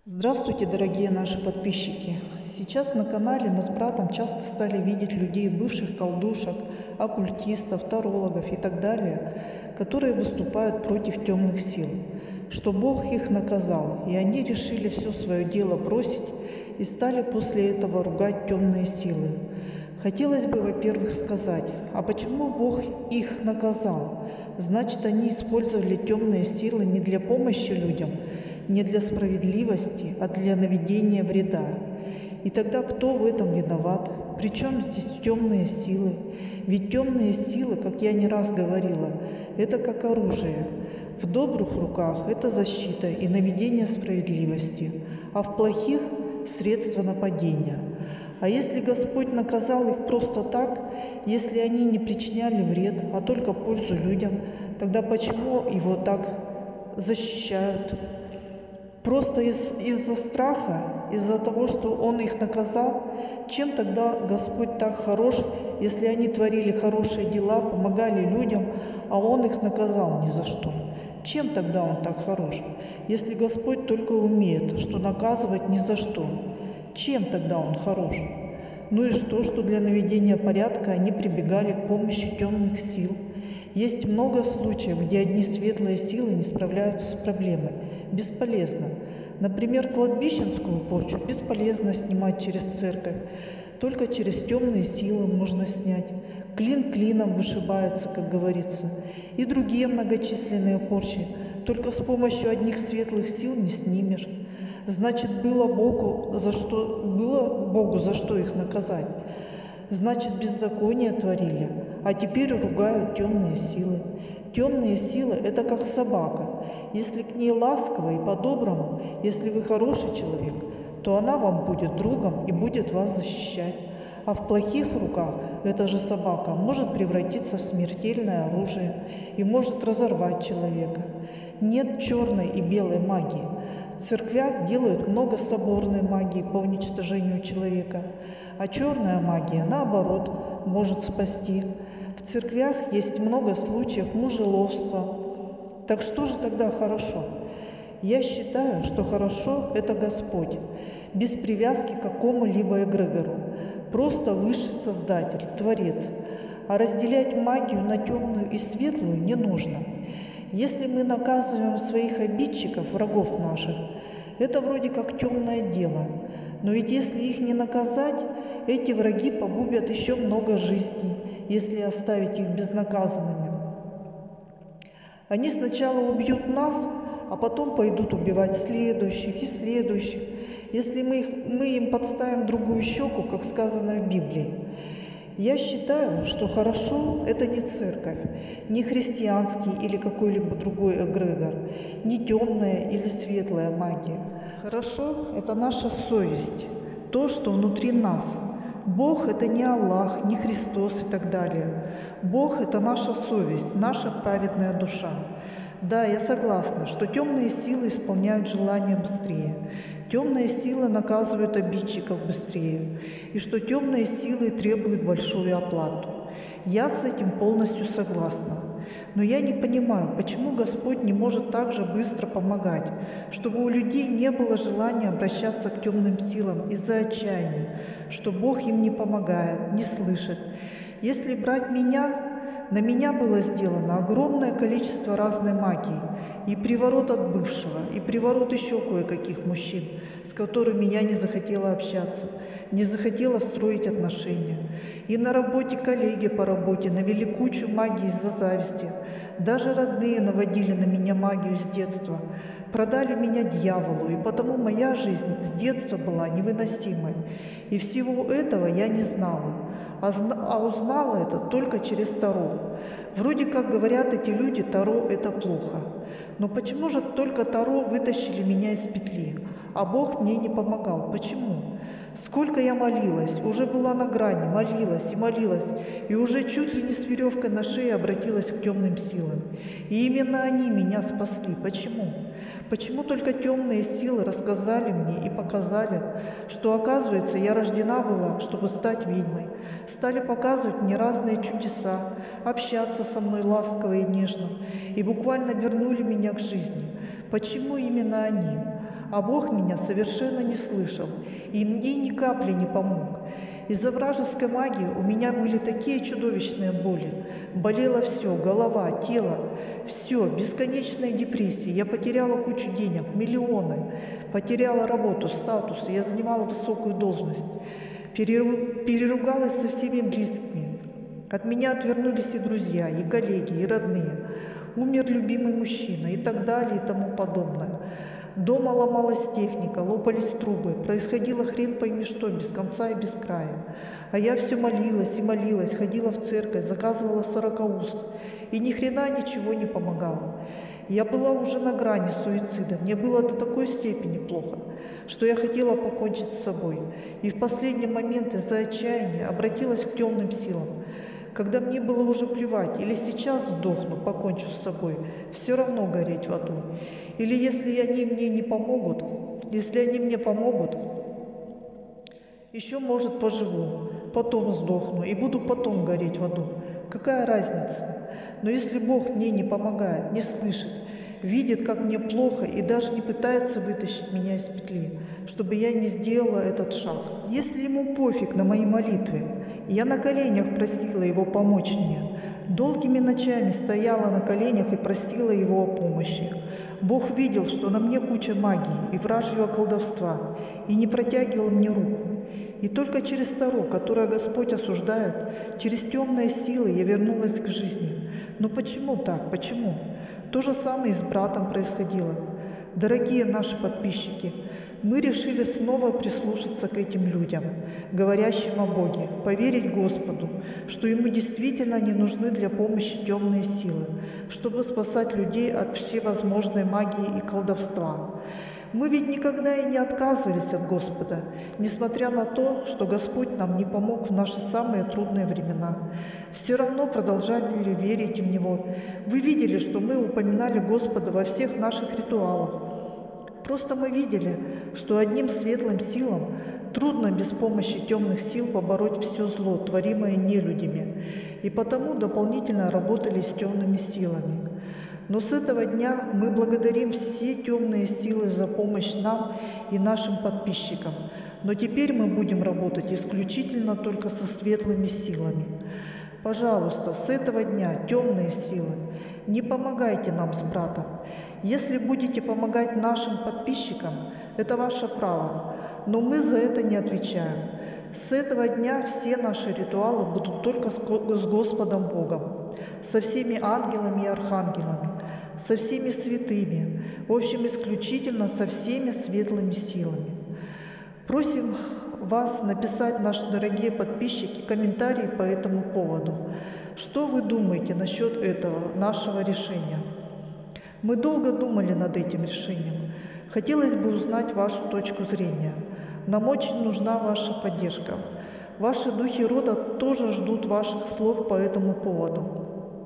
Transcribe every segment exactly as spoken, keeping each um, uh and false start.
Здравствуйте, дорогие наши подписчики! Сейчас на канале мы с братом часто стали видеть людей, бывших колдушек, оккультистов, тарологов и так далее, которые выступают против темных сил, что Бог их наказал, и они решили все свое дело бросить и стали после этого ругать темные силы. Хотелось бы, во-первых, сказать, а почему Бог их наказал? Значит, они использовали темные силы не для помощи людям, не для справедливости, а для наведения вреда. И тогда кто в этом виноват? Причем здесь темные силы? Ведь темные силы, как я не раз говорила, это как оружие. В добрых руках это защита и наведение справедливости, а в плохих – средства нападения. А если Господь наказал их просто так, если они не причиняли вред, а только пользу людям, тогда почему его так защищают? Просто из, из-за страха, из-за того, что Он их наказал? Чем тогда Господь так хорош, если они творили хорошие дела, помогали людям, а Он их наказал ни за что? Чем тогда Он так хорош, если Господь только умеет, что наказывать ни за что? Чем тогда Он хорош? Ну и что, что для наведения порядка они прибегали к помощи темных сил? Есть много случаев, где одни светлые силы не справляются с проблемой. Бесполезно. Например, кладбищенскую порчу бесполезно снимать через церковь. Только через темные силы можно снять. Клин клином вышибается, как говорится. И другие многочисленные порчи. Только с помощью одних светлых сил не снимешь. Значит, было Богу за что, было Богу за что их наказать. Значит, беззаконие творили, а теперь ругают темные силы. Темные силы – это как собака. Если к ней ласково и по-доброму, если вы хороший человек, то она вам будет другом и будет вас защищать. А в плохих руках эта же собака может превратиться в смертельное оружие и может разорвать человека. Нет черной и белой магии. В церквях делают много соборной магии по уничтожению человека, а черная магия, наоборот, может спасти. В церквях есть много случаев мужеловства. Так что же тогда хорошо? Я считаю, что хорошо – это Господь, без привязки к какому-либо эгрегору, просто высший Создатель, Творец. А разделять магию на темную и светлую не нужно. Если мы наказываем своих обидчиков, врагов наших, это вроде как темное дело. Но ведь если их не наказать, эти враги погубят еще много жизней, если оставить их безнаказанными. Они сначала убьют нас, а потом пойдут убивать следующих и следующих, если мы, их, мы им подставим другую щеку, как сказано в Библии. Я считаю, что хорошо – это не церковь, не христианский или какой-либо другой эгрегор, не темная или светлая магия. Хорошо – это наша совесть, то, что внутри нас. Бог – это не Аллах, не Христос и так далее. Бог – это наша совесть, наша праведная душа. Да, я согласна, что темные силы исполняют желания быстрее. Темные силы наказывают обидчиков быстрее, и что темные силы требуют большую оплату. Я с этим полностью согласна. Но я не понимаю, почему Господь не может так же быстро помогать, чтобы у людей не было желания обращаться к темным силам из-за отчаяния, что Бог им не помогает, не слышит. Если брать меня, на меня было сделано огромное количество разной магии, и приворот от бывшего, и приворот еще кое-каких мужчин, с которыми я не захотела общаться, не захотела строить отношения. И на работе коллеги по работе навели кучу магии из-за зависти. Даже родные наводили на меня магию с детства, продали меня дьяволу, и потому моя жизнь с детства была невыносимой. И всего этого я не знала. А, а узнала это только через Таро. Вроде как говорят эти люди, Таро – это плохо. Но почему же только Таро вытащили меня из петли, а Бог мне не помогал? Почему? Сколько я молилась, уже была на грани, молилась и молилась, и уже чуть ли не с веревкой на шее обратилась к темным силам. И именно они меня спасли. Почему? Почему только темные силы рассказали мне и показали, что, оказывается, я рождена была, чтобы стать ведьмой. Стали показывать мне разные чудеса, общаться со мной ласково и нежно, и буквально вернули меня к жизни. Почему именно они? А Бог меня совершенно не слышал и мне ни капли не помог. Из-за вражеской магии у меня были такие чудовищные боли. Болело все, голова, тело, все, бесконечная депрессия. Я потеряла кучу денег, миллионы, потеряла работу, статус, я занимала высокую должность, переру... переругалась со всеми близкими. От меня отвернулись и друзья, и коллеги, и родные. Умер любимый мужчина и так далее и тому подобное. Дома ломалась техника, лопались трубы, происходило хрен пойми что, без конца и без края. А я все молилась и молилась, ходила в церковь, заказывала сорокауст, и ни хрена ничего не помогало. Я была уже на грани суицида, мне было до такой степени плохо, что я хотела покончить с собой. И в последний момент из-за отчаяния обратилась к темным силам. Когда мне было уже плевать, или сейчас сдохну, покончу с собой, все равно гореть в аду. Или если они мне не помогут, если они мне помогут, еще, может, поживу, потом сдохну и буду потом гореть в аду. Какая разница? Но если Бог мне не помогает, не слышит, видит, как мне плохо и даже не пытается вытащить меня из петли, чтобы я не сделала этот шаг. Если ему пофиг на мои молитвы, я на коленях просила его помочь мне. Долгими ночами стояла на коленях и просила его о помощи. Бог видел, что на мне куча магии и вражьего колдовства, и не протягивал мне руку. И только через Таро, которое Господь осуждает, через темные силы я вернулась к жизни. Но почему так? Почему? То же самое и с братом происходило. Дорогие наши подписчики, мы решили снова прислушаться к этим людям, говорящим о Боге, поверить Господу, что Ему действительно не нужны для помощи темные силы, чтобы спасать людей от всевозможной магии и колдовства. Мы ведь никогда и не отказывались от Господа, несмотря на то, что Господь нам не помог в наши самые трудные времена. Все равно продолжали верить в Него. Вы видели, что мы упоминали Господа во всех наших ритуалах. Просто мы видели, что одним светлым силам трудно без помощи темных сил побороть все зло, творимое нелюдями, и потому дополнительно работали с темными силами. Но с этого дня мы благодарим все темные силы за помощь нам и нашим подписчикам. Но теперь мы будем работать исключительно только со светлыми силами. Пожалуйста, с этого дня, темные силы, не помогайте нам с братом. Если будете помогать нашим подписчикам, это ваше право, но мы за это не отвечаем. С этого дня все наши ритуалы будут только с Господом Богом, со всеми ангелами и архангелами, со всеми святыми, в общем, исключительно со всеми светлыми силами. Просим вас написать, наши дорогие подписчики, комментарии по этому поводу. Что вы думаете насчет этого нашего решения? Мы долго думали над этим решением. Хотелось бы узнать вашу точку зрения. Нам очень нужна ваша поддержка. Ваши духи рода тоже ждут ваших слов по этому поводу.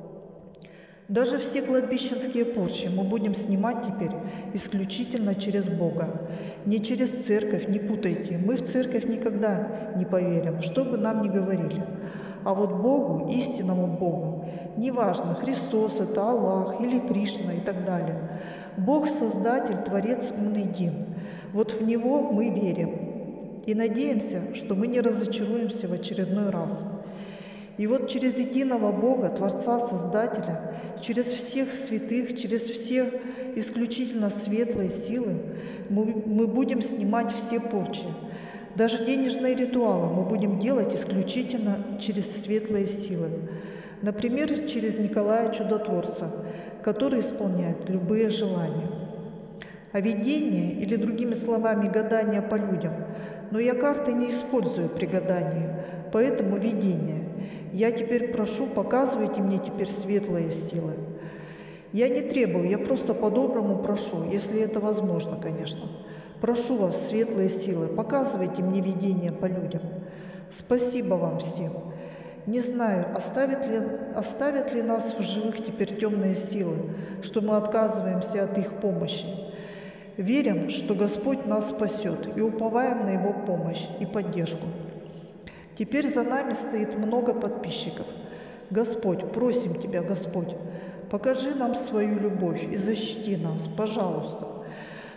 Даже все кладбищенские порчи мы будем снимать теперь исключительно через Бога. Не через церковь, не путайте. Мы в церковь никогда не поверим, что бы нам ни говорили. А вот Богу, истинному Богу, неважно, Христос это, Аллах или Кришна и так далее. Бог – Создатель, Творец, Он един. Вот в Него мы верим. И надеемся, что мы не разочаруемся в очередной раз. И вот через единого Бога, Творца, Создателя, через всех святых, через все исключительно светлые силы мы, мы будем снимать все порчи. Даже денежные ритуалы мы будем делать исключительно через светлые силы. Например, через Николая Чудотворца, который исполняет любые желания. А видение, или другими словами гадание по людям, но я карты не использую при гадании, поэтому видение. Я теперь прошу, показывайте мне теперь светлые силы. Я не требую, я просто по-доброму прошу, если это возможно, конечно. Прошу вас, светлые силы, показывайте мне видение по людям. Спасибо вам всем. Не знаю, оставят ли, оставят ли нас в живых теперь темные силы, что мы отказываемся от их помощи. Верим, что Господь нас спасет, и уповаем на Его помощь и поддержку. Теперь за нами стоит много подписчиков. Господь, просим Тебя, Господь, покажи нам свою любовь и защити нас, пожалуйста.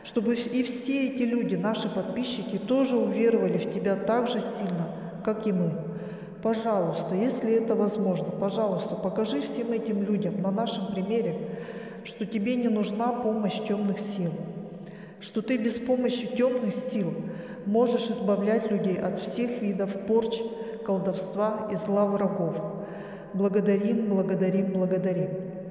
чтобы и все эти люди, наши подписчики, тоже уверовали в Тебя так же сильно, как и мы. Пожалуйста, если это возможно, пожалуйста, покажи всем этим людям на нашем примере, что Тебе не нужна помощь темных сил, что Ты без помощи темных сил можешь избавлять людей от всех видов порч, колдовства и зла врагов. Благодарим, благодарим, благодарим.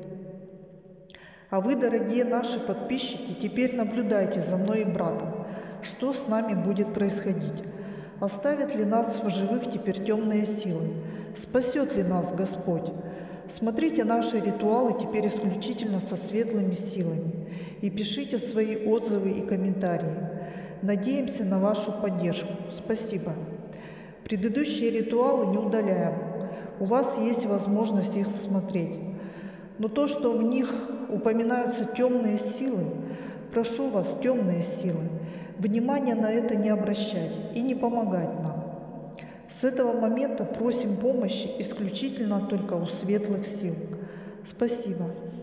А вы, дорогие наши подписчики, теперь наблюдайте за мной и братом, что с нами будет происходить. Оставят ли нас в живых теперь темные силы? Спасет ли нас Господь? Смотрите наши ритуалы теперь исключительно со светлыми силами и пишите свои отзывы и комментарии. Надеемся на вашу поддержку. Спасибо. Предыдущие ритуалы не удаляем. У вас есть возможность их смотреть. Но то, что в них упоминаются темные силы, прошу вас, темные силы, внимания на это не обращать и не помогать нам. С этого момента просим помощи исключительно только у светлых сил. Спасибо.